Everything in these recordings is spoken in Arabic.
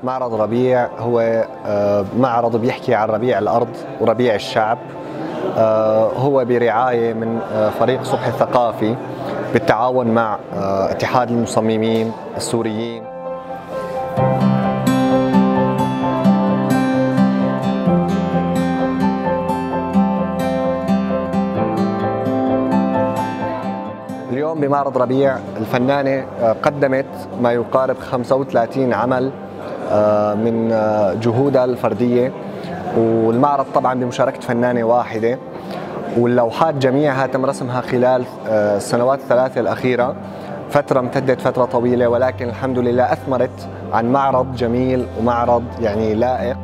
معرض ربيع هو معرض بيحكي عن ربيع الأرض وربيع الشعب. هو برعاية من فريق صبح الثقافي بالتعاون مع اتحاد المصممين السوريين. اليوم بمعرض ربيع الفنانة قدمت ما يقارب 35 عمل من جهودها الفردية، والمعرض طبعا بمشاركة فنانة واحدة، واللوحات جميعها تم رسمها خلال السنوات الثلاثة الأخيرة، فترة امتدت فترة طويلة، ولكن الحمد لله أثمرت عن معرض جميل ومعرض يعني لائق.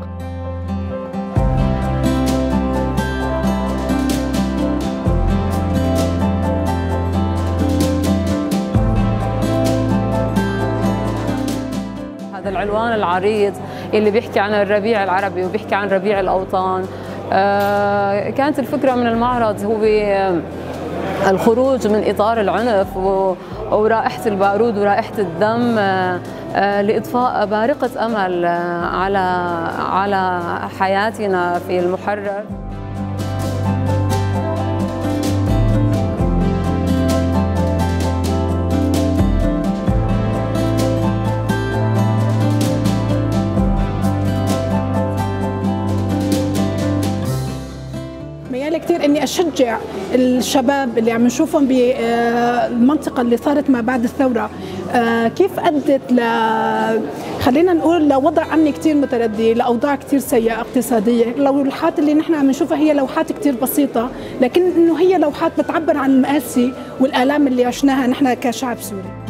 هذا العنوان العريض اللي بيحكي عن الربيع العربي وبيحكي عن ربيع الأوطان، كانت الفكرة من المعرض هو الخروج من إطار العنف ورائحة البارود ورائحة الدم لإضفاء بارقة أمل على حياتنا في المحرر. ميالي كثير اني اشجع الشباب اللي عم نشوفهم بالمنطقه اللي صارت ما بعد الثوره، كيف ادت خلينا نقول لوضع امني كثير متردي، لاوضاع كثير سيئه اقتصاديه. اللوحات اللي نحن عم نشوفها هي لوحات كثير بسيطه، لكن انه هي لوحات بتعبر عن المآسي والآلام اللي عشناها نحن كشعب سوري.